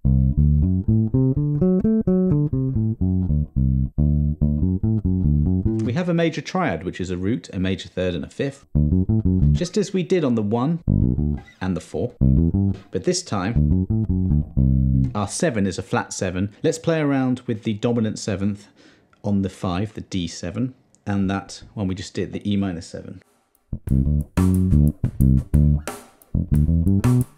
We have a major triad, which is a root, a major third and a fifth, just as we did on the 1 and the 4. But this time, our 7 is a flat 7. Let's play around with the dominant 7th on the 5, the D7, and that one we just did, the E minor 7.